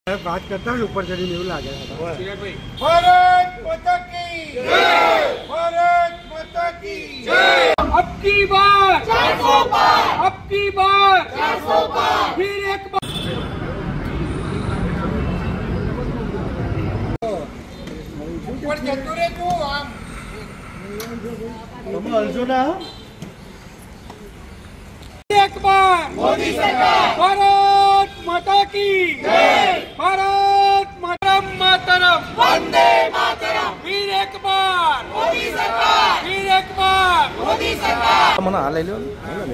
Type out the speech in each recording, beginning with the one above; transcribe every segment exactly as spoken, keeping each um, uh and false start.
बात करता है ऊपर चढ़ी नहीं लागे भारत माता की जय, भारत माता की जय। अब की बार चार सौ पार, अब की बार चार सौ पार। फिर एक बार ऊपर जतु रे तू आम तुम अर्जुना एक बार मोदी सरकार, भारत माता की जय, भारत मातरम मातरम वंदे मातरम। फिर एक बार मोदी सरकार, फिर एक बार मोदी सरकार। મને આ લઈ લો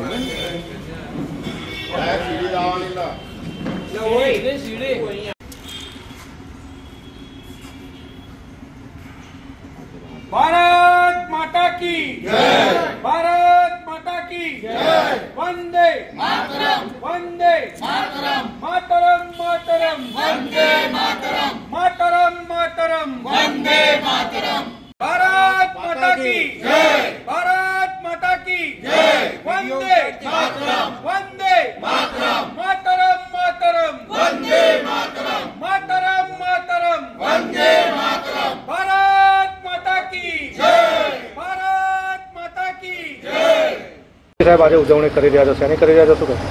भारत माता की जय, भारत माता की जय, वंदे मातरम, वंदे मातरम, मातरम मातरम वंदे मातरम, मातरम मातरम वंदे मातरम। भारत माता की जय, भारत माता की जय, वंदे मातरम, वंदे मातरम, मातरम मातरम वंदे मातरम, मातरम मातरम वंदे मातरम। भारत माता की जय, भारत माता की जय। સાહેબ આજે ઉજવણી કરી રહ્યા છો શેની કરી રહ્યા છો શું કહે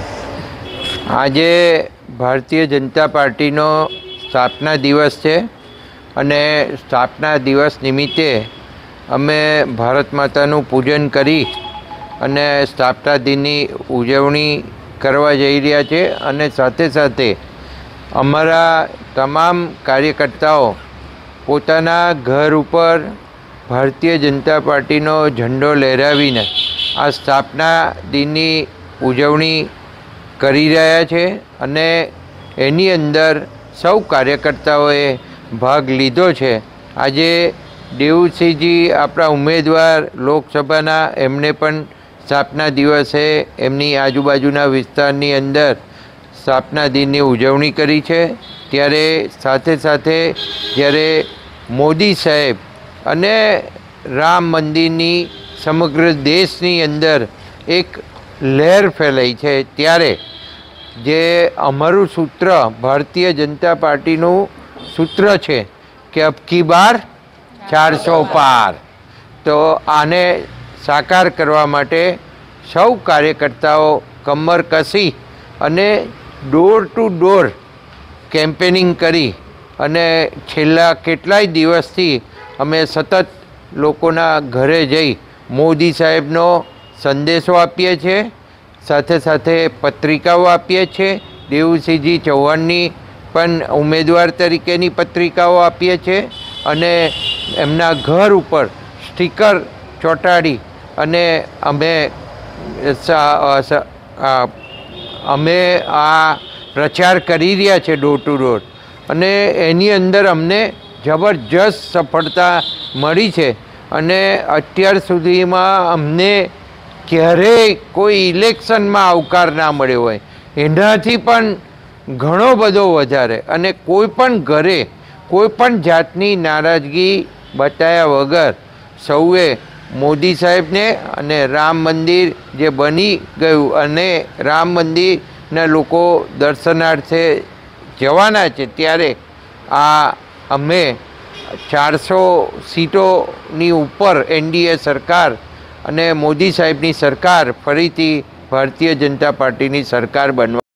આજે ભારતીય જનતા પાર્ટીનો સ્થાપના દિવસ છે અને સ્થાપના દિવસ નિમિત્તે અમે ભારત માતાનું પૂજન કરી અને સ્થાપના દિનની ઉજવણી કરવા જઈ રહ્યા છે અને સાથે સાથે અમારા તમામ કાર્યકર્તાઓ પોતાના ઘર ઉપર ભારતીય જનતા પાર્ટીનો ઝંડો લહેરાવીને આ સ્થાપના દિનની ઉજવણી કરી રહ્યા છે અને એની અંદર સૌ કાર્યકર્તાઓએ ભાગ લીધો છે। આજે દેવુસિંહજી આપણા ઉમેદવાર લોકસભાના એમણે પણ સ્થાપના દિવસે એમની આજુબાજુના વિસ્તારની અંદર સ્થાપના દિનની ઉજવણી કરી છે। ત્યારે સાથે સાથે જ્યારે મોદી સાહેબ અને રામ મંદિરની સમગ્ર દેશની અંદર એક લહેર ફેલાઈ છે ત્યારે જે અમારું સૂત્ર ભારતીય જનતા પાર્ટીનું સૂત્ર છે કે અબ કી બાર ચારસો પાર, તો આને સાકાર કરવા માટે સૌ કાર્યકર્તાઓ કમર કસી અને ડોર ટુ ડોર કેમ્પેનિંગ કરી અને છેલ્લા કેટલાય દિવસથી અમે સતત લોકોના ઘરે જઈ મોદી સાહેબનો સંદેશો આપીએ છીએ, સાથે સાથે પત્રિકાઓ આપીએ છીએ, દેવુસિંહજી ચૌહાણની પણ ઉમેદવાર તરીકેની પત્રિકાઓ આપીએ છીએ અને એમના ઘર ઉપર સ્ટીકર ચોંટાડી અને અમે અમે આ પ્રચાર કરી રહ્યા છે ડોર ટુ ડોર અને એની અંદર અમને જબરજસ્ત સફળતા મળી છે અને અત્યાર સુધીમાં અમને ક્યારેય કોઈ ઇલેક્શનમાં આવકાર ના મળ્યો હોય એનાથી પણ ઘણો બધો વધારે અને કોઈ પણ ઘરે કોઈ પણ જાતની નારાજગી બતાવ્યા વગર સૌએ મોદી સાહેબને અને રામ મંદિર જે બની ગયું અને રામ મંદિરના લોકો દર્શનાર્થે જવાના છે ત્યારે આ અમે ચારસો સીટોની ઉપર એનડીએ સરકાર અને મોદી સાહેબની સરકાર ફરીથી ભારતીય જનતા પાર્ટીની સરકાર બનવા